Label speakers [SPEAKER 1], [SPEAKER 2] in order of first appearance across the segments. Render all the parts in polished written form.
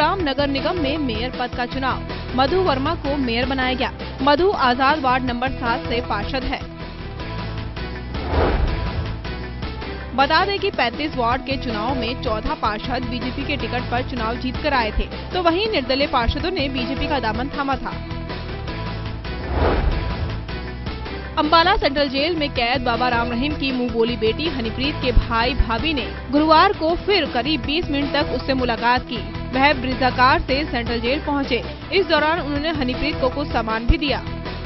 [SPEAKER 1] गुरुग्राम नगर निगम में मेयर पद का चुनाव, मधु वर्मा को मेयर बनाया गया। मधु आजाद वार्ड नंबर 7 से पार्षद है। बता दें कि 35 वार्ड के चुनाव में चौथा पार्षद बीजेपी के टिकट पर चुनाव जीतकर आए थे, तो वहीं निर्दलीय पार्षदों ने बीजेपी का दामन थामा था। अंबाला सेंट्रल जेल में कैद बाबा राम रहीम की मुंह बोली बेटी हनीप्रीत के भाई भाभी ने गुरुवार को फिर करीब 20 मिनट तक उससे मुलाकात की। वह ब्रिजा कार से सेंट्रल जेल पहुंचे। इस दौरान उन्होंने हनीप्रीत को कुछ सामान भी दिया।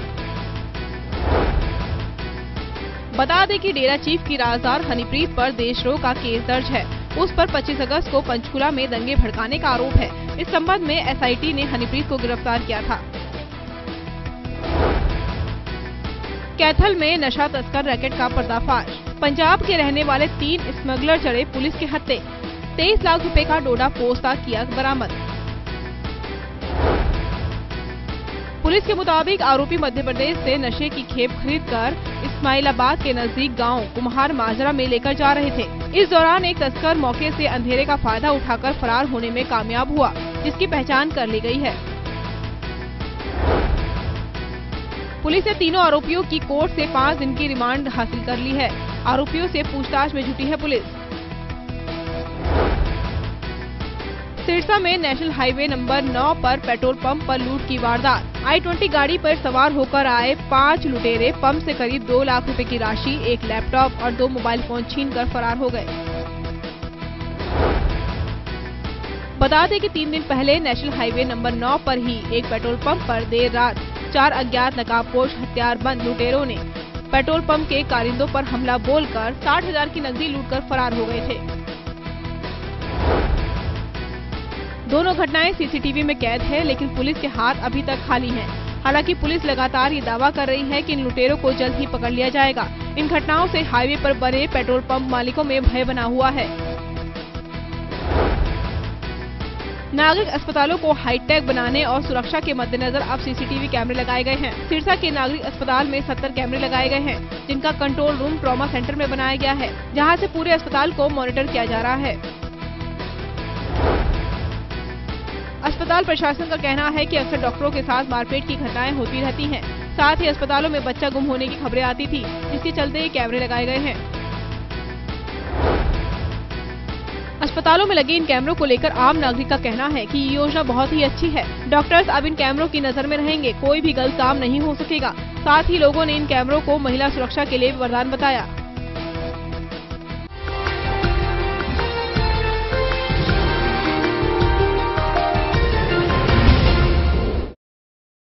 [SPEAKER 1] बता दें कि डेरा चीफ की राजदार हनीप्रीत पर देशद्रोह का केस दर्ज है। उस पर 25 अगस्त को पंचकुला में दंगे भड़काने का आरोप है। इस संबंध में एसआईटी ने हनीप्रीत को गिरफ्तार किया था। कैथल में नशा तस्कर रैकेट का पर्दाफाश। पंजाब के रहने वाले 3 स्मगलर चढ़े पुलिस के हत्थे। 23 लाख रुपए का डोडा पोस्ता किया बरामद। पुलिस के मुताबिक आरोपी मध्य प्रदेश से नशे की खेप खरीदकर इस्माइलाबाद के नजदीक गांव कुम्हार माजरा में लेकर जा रहे थे। इस दौरान एक तस्कर मौके से अंधेरे का फायदा उठाकर फरार होने में कामयाब हुआ, जिसकी पहचान कर ली गई है। पुलिस ने तीनों आरोपियों की कोर्ट से 5 दिन की रिमांड हासिल कर ली है। आरोपियों से पूछताछ में जुटी है पुलिस। सिरसा में नेशनल हाईवे नंबर 9 पर पेट्रोल पंप पर लूट की वारदात। I-20 गाड़ी पर सवार होकर आए 5 लुटेरे पंप से करीब 2 लाख रुपए की राशि, 1 लैपटॉप और 2 मोबाइल फोन छीनकर फरार हो गए। बता दें कि 3 दिन पहले नेशनल हाईवे नंबर 9 पर ही एक पेट्रोल पंप पर देर रात 4 अज्ञात नकाबपोश हथियारबंद लुटेरों ने पेट्रोल पंप के कारिंदों पर हमला बोलकर 60,000 की नकदी लूटकर फरार हो गए थे। दोनों घटनाएं सीसीटीवी में कैद है, लेकिन पुलिस के हाथ अभी तक खाली हैं। हालांकि पुलिस लगातार ये दावा कर रही है कि इन लुटेरों को जल्द ही पकड़ लिया जाएगा। इन घटनाओं से हाईवे पर बने पेट्रोल पंप मालिकों में भय बना हुआ है। नागरिक अस्पतालों को हाईटेक बनाने और सुरक्षा के मद्देनजर अब सीसीटीवी कैमरे लगाए गए हैं। सिरसा के नागरिक अस्पताल में 70 कैमरे लगाए गए हैं, जिनका कंट्रोल रूम ट्रॉमा सेंटर में बनाया गया है, जहां से पूरे अस्पताल को मॉनिटर किया जा रहा है। अस्पताल प्रशासन का कहना है कि अक्सर डॉक्टरों के साथ मारपीट की घटनाएं होती रहती हैं। साथ ही अस्पतालों में बच्चा गुम होने की खबरें आती थी, जिसके चलते ये कैमरे लगाए गए हैं। अस्पतालों में लगे इन कैमरों को लेकर आम नागरिक का कहना है कि ये योजना बहुत ही अच्छी है। डॉक्टर्स अब इन कैमरों की नजर में रहेंगे, कोई भी गलत काम नहीं हो सकेगा। साथ ही लोगों ने इन कैमरों को महिला सुरक्षा के लिए वरदान बताया।